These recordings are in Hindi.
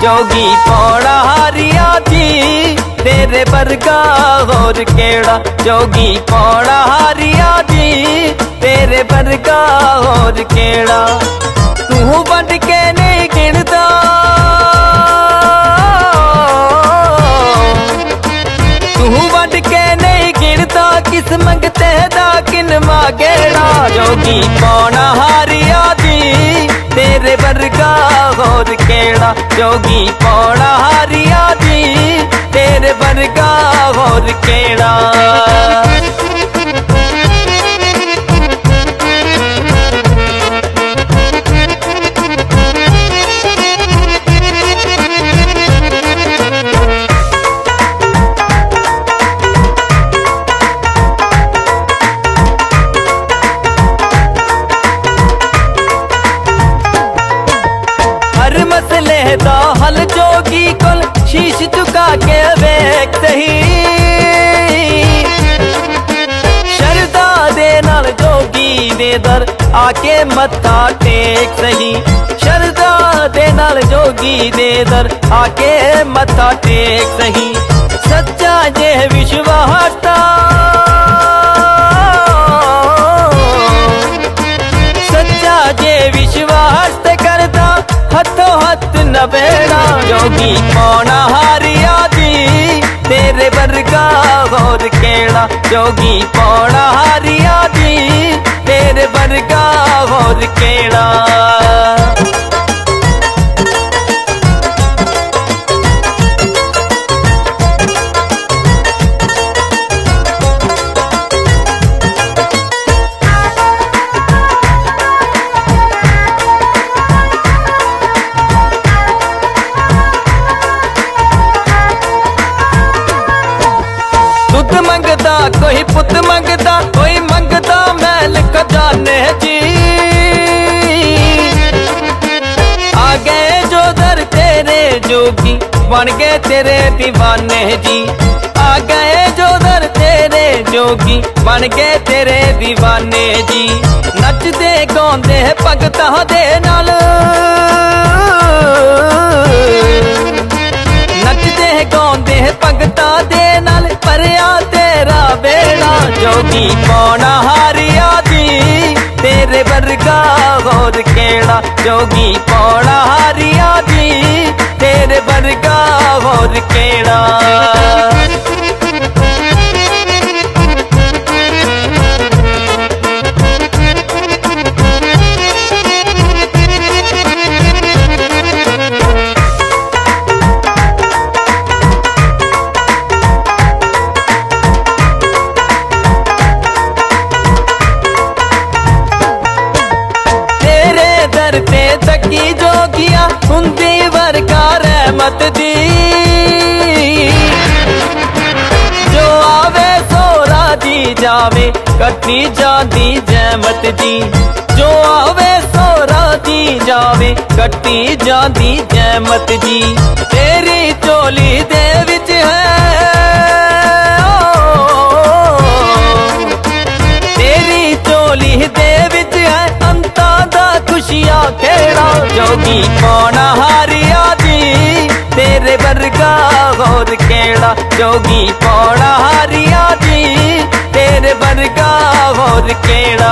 जोगी पौड़ा हारिया जी तेरे वर्गा होर केड़ा। जोगी पौड़ा हारिया जी तेरे वर्गा होर केड़ा। तू बंड के नहीं गिनदा, तू बंड के नहीं गिनदा, किस मंगते दा किन मांगेड़ा। जोगी पौड़ा हारिया जी तेरे वर्गा होर केड़ा। जोगी पौड़ा हारिया जी तेरे वर्गा होर केड़ा। हर मसले दा हल जोगी कोल शीश झुका के वेख सही। शरदा दे नाल जोगी दे दर आके मत्था टेक सही। शरदा दे नाल जोगी दे दर आके मत्था टेक सही। सच्चा जे विश्वास दा, सच्चा जे विश्वास ते करदा हथों हथ न बेड़ा। जोगी पौड़ा हारिया जी तेरे वर्गा होर केड़ा। जोगी पौड़ा हारिया जी तेरे वर्गा होर केड़ा। दुध मंगदा कोई पुत मंगदा, कोई मंगदा मैल खजाने जी। आ गए जो दर तेरे जोगी बन गए तेरे दीवाने जी। आ गए जो दर तेरे जोगी बन गए तेरे दीवाने जी। नचदे गाउंदे भगतां दे नाल, नचदे गाउंदे भगतां दे नाल भरिया तेरा बेड़ा। जोगी पौड़ा हारिया जी तेरे वर्गा होर केड़ा। जोगी पौड़ा हारिया जी तेरे वर्गा होर केड़ा। ते तकी जोगिया हुंदी वर्गा रहमत दी। जो आवे सो राजी जावे कटी जाती जहमत जी। जो आवे सो राजी जावे कटी जाती जहमत जी। तेरी चोली दे विच है, तेरी चोली दे विच है अंता दा खुशियां खेड़ा। जोगी पौड़ा हारिया जी तेरे वर्गा होर केड़ा। जोगी पौड़ा हारिया जी तेरे वर्गा होर केड़ा।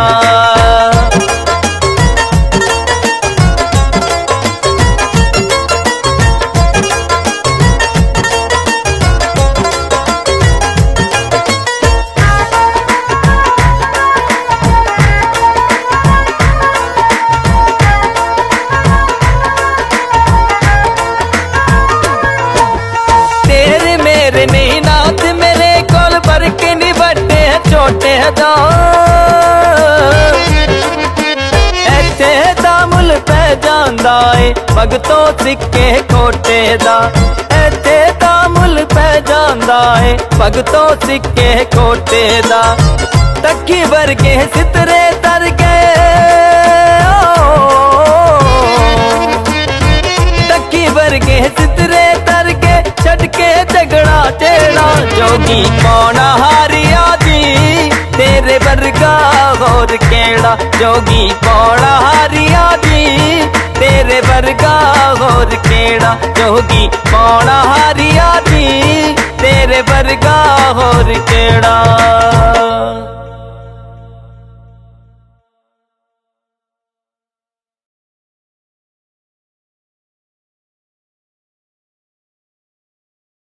छोटे दा ऐथे दा मुल पै जांदा है भगतों सिक्के खोटे दा। ऐथे दा मुल पै जांदा है भगतों सिक्के खोटे दा। तकी वर्गे सितरे तर गए, तकी वर्गे सितरे तर गए छड़ के झगड़ा टेड़ा। जोगी पौड़ा हारिया जी तेरे वर्गा होर केड़ा। जोगी पौड़ा हारिया जी तेरे वर्गा होर केड़ा। जोगी पौना हारिया दी तेरे वर्गा होर केड़ा।